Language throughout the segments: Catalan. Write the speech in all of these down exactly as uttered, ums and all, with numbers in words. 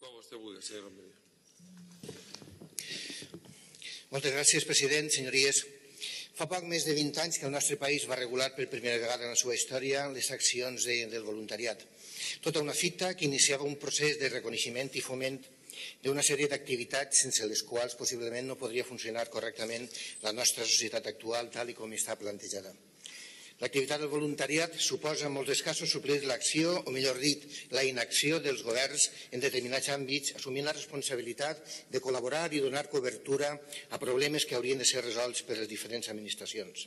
Com vostè vulgui, senyor Almeria. Moltes gràcies, president, senyories. Fa poc més de vint anys que el nostre país va regular per primera vegada en la seva història les accions de, del voluntariat. Tota una fita que iniciava un procés de reconeixement i foment d'una sèrie d'activitats sense les quals possiblement no podria funcionar correctament la nostra societat actual tal i com està plantejada. L'activitat del voluntariat suposa en molts casos suplir l'acció, o millor dit, la inacció dels governs en determinats àmbits, assumint la responsabilitat de col·laborar i donar cobertura a problemes que haurien de ser resolts per les diferents administracions.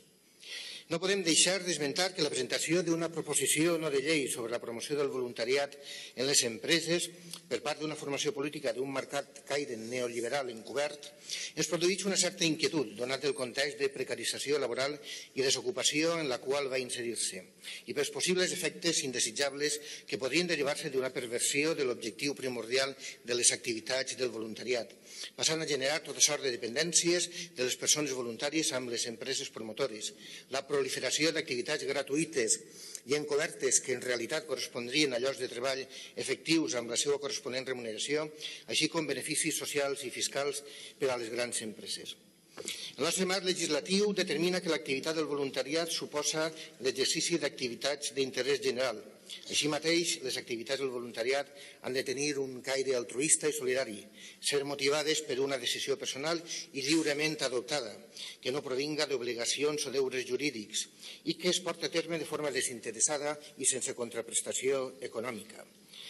No podem deixar d'esmentar que la presentació d'una proposició no de llei sobre la promoció del voluntariat en les empreses per part d'una formació política d'un marcat caire neoliberal encobert ens produeix una certa inquietud, donat el context de precarització laboral i desocupació en la qual va inserir-se i pels possibles efectes indesitjables que podrien derivar-se d'una perversió de l'objectiu primordial de les activitats del voluntariat, passant a generar tota sort de dependències de les persones voluntàries amb les empreses promotores, la proliferació d'activitats gratuïtes i encobertes que en realitat correspondrien a llocs de treball efectius amb la seva corresponent remuneració, així com beneficis socials i fiscals per a les grans empreses. El nostre marc legislatiu determina que l'activitat del voluntariat suposa l'exercici d'activitats d'interès general. Així mateix, les activitats del voluntariat han de tenir un caire altruista i solidari, ser motivades per una decisió personal i lliurement adoptada, que no provinga d'obligacions o deures jurídics i que es porta a terme de forma desinteressada i sense contraprestació econòmica,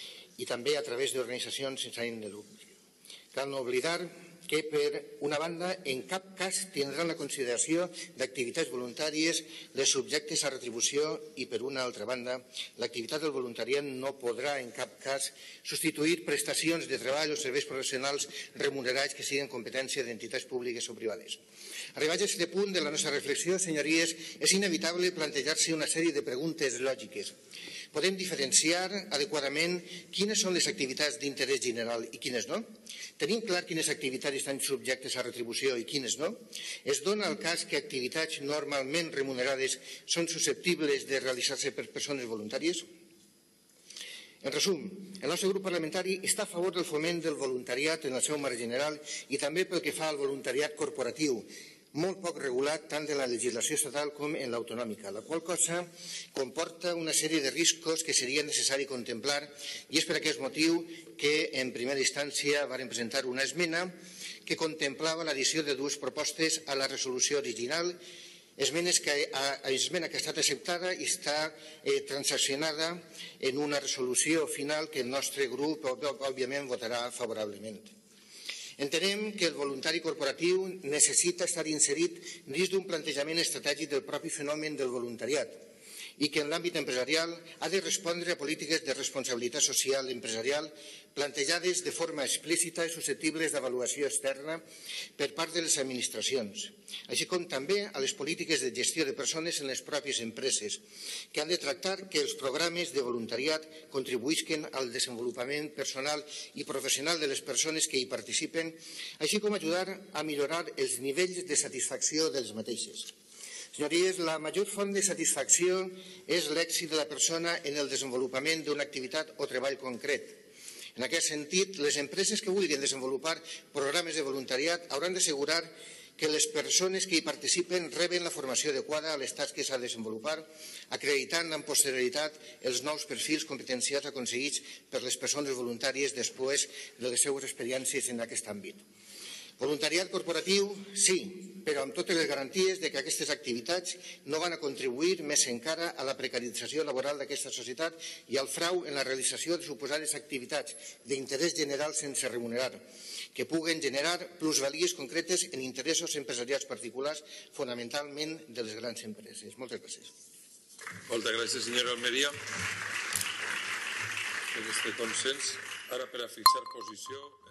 i també a través d'organitzacions sense ànim de lucre. Cal no oblidar que, per una banda, en cap cas tindran la consideració d'activitats voluntàries les subjectes a retribució i, per una altra banda, l'activitat del voluntariat no podrà en cap cas substituir prestacions de treball o serveis professionals remunerats que siguin competència d'entitats públiques o privades. Arribats a aquest punt de la nostra reflexió, senyories, és inevitable plantejar-se una sèrie de preguntes lògiques. Podem diferenciar adequadament quines són les activitats d'interès general i quines no? Tenim clar quines activitats estan subjectes a retribució i quines no? Es dona el cas que activitats normalment remunerades són susceptibles de realitzar-se per persones voluntàries? En resum, el nostre grup parlamentari està a favor del foment del voluntariat en el seu marc general i també pel que fa al voluntariat corporatiu, molt poc regulat tant en la legislació estatal com en l'autonòmica, la qual cosa comporta una sèrie de riscos que seria necessari contemplar i és per aquest motiu que en primera instància vàrem presentar una esmena que contemplava l'addició de dues propostes a la resolució original, esmena que, esmena que ha estat acceptada i està eh, transaccionada en una resolució final que el nostre grup òbviament votarà favorablement. Entenem que el voluntari corporatiu necessita estar inserit dins d'un plantejament estratègic del propi fenomen del voluntariat i que en l'àmbit empresarial ha de respondre a polítiques de responsabilitat social empresarial plantejades de forma explícita i susceptibles d'avaluació externa per part de les administracions, així com també a les polítiques de gestió de persones en les pròpies empreses, que han de tractar que els programes de voluntariat contribuïsquen al desenvolupament personal i professional de les persones que hi participen, així com ajudar a millorar els nivells de satisfacció dels mateixos. Senyories, la major font de satisfacció és l'èxit de la persona en el desenvolupament d'una activitat o treball concret. En aquest sentit, les empreses que vulguin desenvolupar programes de voluntariat hauran d'assegurar que les persones que hi participen reben la formació adequada a les tasques a desenvolupar, acreditant amb posterioritat els nous perfils competencials aconseguits per les persones voluntàries després de les seues experiències en aquest àmbit. Voluntariat corporatiu, sí, però amb totes les garanties de que aquestes activitats no van a contribuir més encara a la precarització laboral d'aquesta societat i al frau en la realització de suposades activitats d'interès general sense remunerar, que puguen generar plusvalies concretes en interessos empresarials particulars, fonamentalment de les grans empreses. Moltes gràcies. Moltes gràcies, senyora Almeria. Per aquest consens, ara per a fixar posició...